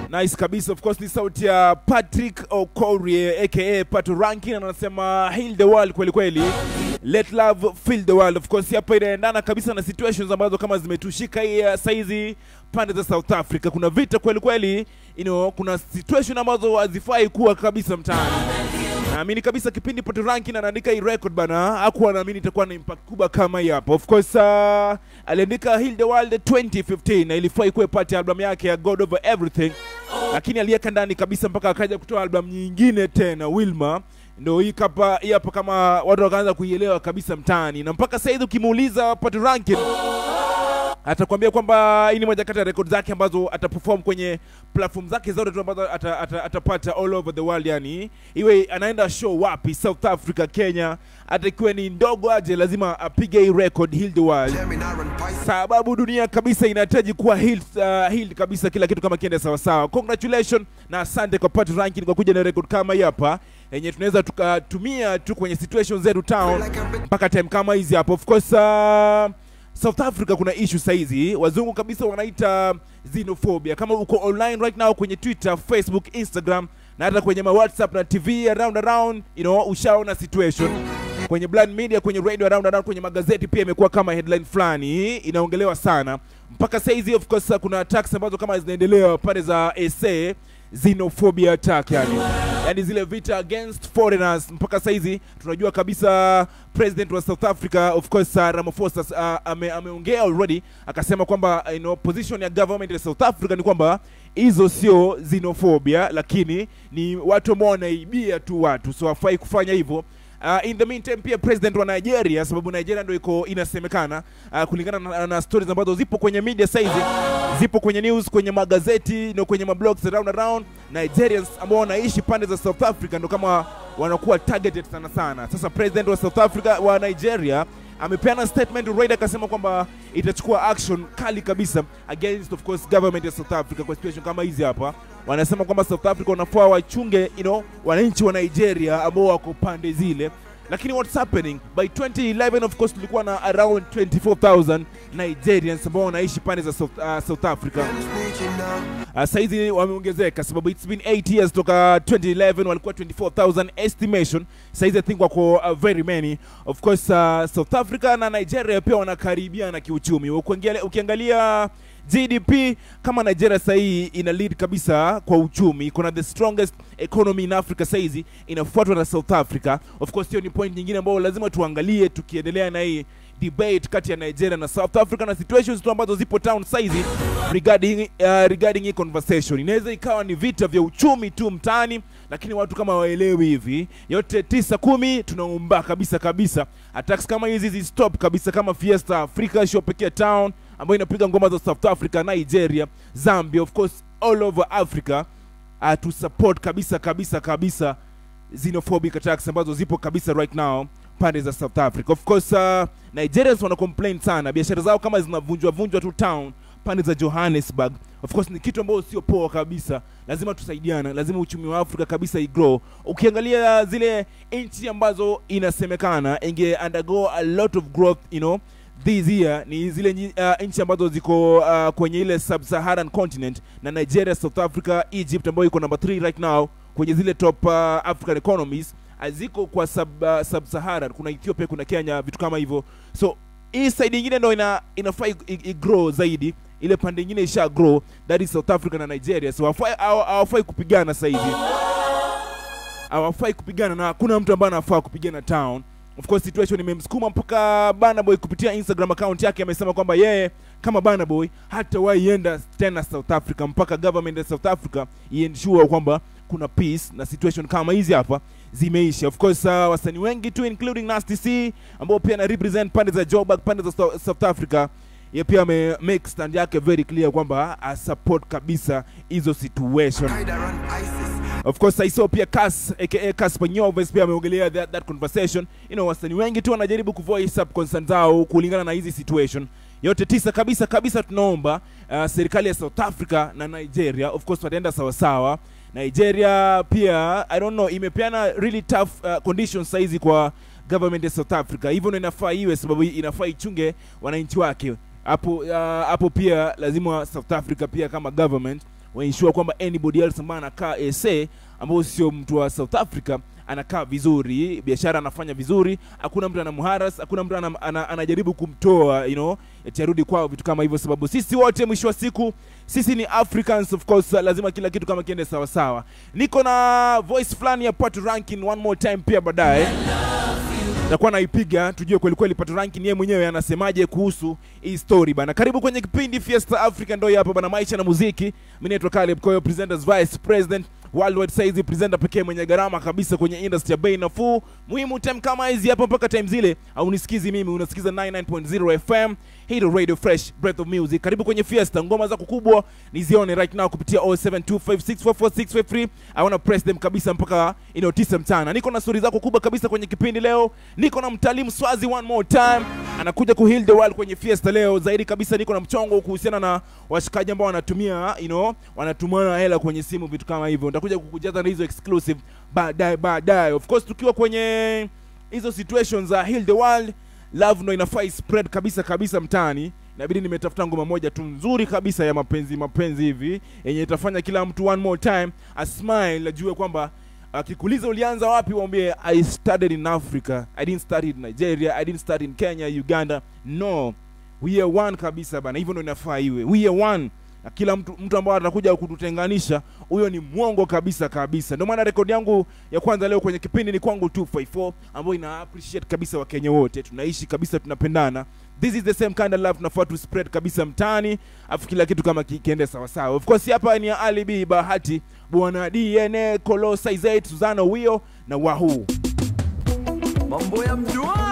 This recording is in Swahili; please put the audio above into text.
Nice kabisa. Of course ni sauti ya Patrick Okorie aka Pato Ranking, anasema heal the world kweli kweli. Let love fill the world. Of course hapa inaendana kabisa na situations ambazo kama zimetushika hii saizi pande za South Africa. Kuna vita kweli kweli, kuna situation ambazo hazifai kuwa kabisa mtaani. Naamini kabisa kipindi Pato Ranking anaandika hii record bana, hakuwa naamini itakuwa na impact kubwa kama hii hapa. Of course aliandika Heal the World 2015 na ilifai kuwa part ya album yake ya God Over Everything, lakini aliweka ndani kabisa mpaka akaja kutoa album nyingine tena Wilma. Ndio hii hapa kama watu wakaanza kuielewa kabisa mtaani, na mpaka sasa hivi ukimuuliza Pato Ranking atakwambia kwamba hii ni moja kati ya record zake ambazo ataperform kwenye platform zake zote tu ambazo atapata all over the world. Yani iwe anaenda show wapi, South Africa, Kenya, hata ikiwa ni ndogo aje lazima apige hii record Heal the World, sababu dunia kabisa inahitaji kuwa healed kabisa, kila kitu kama kiende sawa sawa. Congratulations na asante kwa Pato Ranking kwa kuja na record kama hii hapa yenye tunaweza tukatumia tu kwenye situations zetu town mpaka time kama hizi hapo. Of course South Africa kuna issue saizi, wazungu kabisa wanaita xenophobia. Kama uko online right now kwenye Twitter, Facebook, Instagram na hata kwenye WhatsApp na TV around, ushaona situation. Kwenye blind media, kwenye radio around, kwenye magazeti pia imekuwa kama headline fulani inaongelewa sana. Mpaka saizi of course kuna attacks ambazo kama zinaendelea pale za SA, xenophobia attack yani zile vita against foreigners. Mpaka saizi tunajua kabisa president wa South Africa of course Ramaphosa ameongea already, akasema kwamba position ya government ya South Africa ni kwamba hizo sio xenophobia, lakini ni watu ambao wanaibia tu watu, so hafai kufanya hivyo. In the meantime pia president wa Nigeria, sababu Nigeria ndio iko inasemekana kulingana na stories ambazo zipo kwenye media saizi, zipo kwenye news, kwenye magazeti na kwenye mablogs around, Nigerians ambao wanaishi pande za South Africa ndio kama wanakuwa targeted sana. Sasa president wa South Africa wa Nigeria amepeana statement already, akasema kwamba itachukua action kali kabisa against of course government ya South Africa kwa situation kama hizi hapa. Wanasema kwamba South Africa wanafaa wachunge wananchi wa Nigeria ambao wako pande zile. Lakini what's happening, by 2011 of course tulikuwa na around 24,000 Nigerians ambao wanaishi pande za South Africa. Saizi wameongezeka sababu it's been 8 years toka 2011 walikuwa 24,000 estimation. Saizi I think wako very many. Of course South Africa na Nigeria pia wanakaribiana kiuchumi. Ukiangalia GDP kama Nigeria sahii ina lead kabisa kwa uchumi, kuna the strongest economy in Africa saizi, inafuatwa na South Africa. Of course hiyo ni point nyingine ambayo lazima tuangalie tukiendelea na hii debate kati ya Nigeria na South Africa na situations tu ambazo zipo town saizi regarding hii conversation. Inaweza ikawa ni vita vya uchumi tu mtaani, lakini watu kama waelewi hivi. Yote 9-10 tunaomba kabisa attacks kama hizi stop kabisa, kama Fiesta Africa show pekee town ambayo inapiga ngoma za South Africa, Nigeria, Zambia, of course all over Africa to support kabisa xenophobic attacks ambazo zipo kabisa right now pande za South Africa. Of course Nigerians wana complain sana biashara zao kama zinavunjwa tu town pande za Johannesburg. Of course ni kitu ambacho sio poa kabisa, lazima tusaidiane, lazima uchumi wa Afrika kabisa igrow. Ukiangalia zile nchi ambazo inasemekana inge undergo a lot of growth this year ni zile nchi ambazo ziko kwenye ile sub-Saharan continent, na Nigeria, South Africa, Egypt ambayo iko number 3 right now kwenye zile top African economies. Aziko kwa sub-Saharan, kuna Ethiopia, kuna Kenya, vitu kama hivyo. So hii side nyingine ndio inafaa grow zaidi, ile pande nyingine isha grow, that is South Africa na Nigeria. So hawafai kupigana sasa hivi, hawafai kupigana na hakuna mtu ambaye anafaa kupigana town. Of course situation imemsukuma mpaka Burna Boy kupitia Instagram account yake amesema kwamba yeye kama Burna Boy hata waienda tena South Africa mpaka government ya South Africa iensure kwamba kuna peace na situation kama hizi hapa zimeisha. Of course wasanii wengi tu including Nasty C ambao pia na represent pande za Joburg, pande za South Africa, yeye pia make stand yake very clear kwamba support kabisa hizo situation. Of course I saw pia Cass aka Casper Nyovest pia ameongelea that conversation. Wasanii wengi tu wanajaribu kuvoice up concern zao kulingana na hizi situation. Yote 9 kabisa tunaomba serikali ya South Africa na Nigeria of course wataenda sawa. Nigeria pia I don't know imepeana really tough conditions saizi kwa government ya South Africa. Hivyo inafaa iwe sababu inafaa ichunge wananchi wake. Hapo pia lazima South Africa pia kama government wa ensure kwamba anybody else ambaye anakaa SA ambao sio mtu wa South Africa anakaa vizuri, biashara anafanya vizuri, hakuna mtu anamharas, hakuna mtu anajaribu kumtoa, eti arudi kwao, vitu kama hivyo, sababu sisi wote mwisho wa siku sisi ni Africans, of course lazima kila kitu kama kiende sawa sawa. Niko na voice fulani ya Pato Ranking one more time pia baadaye. Nitakuwa naipiga tujue kweli kweli Pato Ranking yeye mwenyewe anasemaje kuhusu hii story bana. Karibu kwenye kipindi Fiesta Africa, ndio hapa bana, maisha na muziki. Mimi naitwa Caleb Koyo, presenters vice president worldwide size, presenter pekee mwenye gharama kabisa kwenye industry ya bei nafuu. Muhimu time kama hizi hapa mpaka time zile au nisikizi mimi, unasikiza 99.0 FM. Hii Radio Fresh Breath of Music. Karibu kwenye Fiesta, ngoma zako kubwa nizione right now kupitia 0725644653. I wanna press them kabisa mpaka inotisa mtana. Niko na stories zako kubwa kabisa kwenye kipindi leo. Niko na mtalii Mswazi one more time anakuja ku heal the world kwenye Fiesta leo. Zaidi kabisa niko na mchongo kuhusiana na washikaji ambao wanatumia wanatumana hela kwenye simu, vitu kama hivyo. Nitakuja kukujaza na hizo exclusive baadaye. Of course tukiwa kwenye hizo situations za heal the world, love no inafai spread kabisa mtaani. Inabidi nimetafuta ngoma moja tu nzuri kabisa ya mapenzi hivi yenye itafanya kila mtu one more time a smile, ajue kwamba akikuuliza ulianza wapi, waambie I studied in Africa, I didn't study in Nigeria, I didn't study in Kenya, Uganda. No, we are one kabisa bana. Hivyo ndio inafaa iwe, we are one. Na kila mtu ambaye atakuja kututenganisha, huyo ni mwongo kabisa. Ndio maana rekodi yangu ya kwanza leo kwenye kipindi ni kwangu 254, ambayo ina appreciate kabisa Wakenya wote, tunaishi kabisa, tunapendana. This is the same kind of love tunafaa to spread kabisa mtaani, afu kila kitu kama kiende sawa sawa. Of course hapa ni Ali B, Bahati, Bwana DNA, Kolo, Size 8, Suzano, Wio na Wahoo. Mambo ya mjua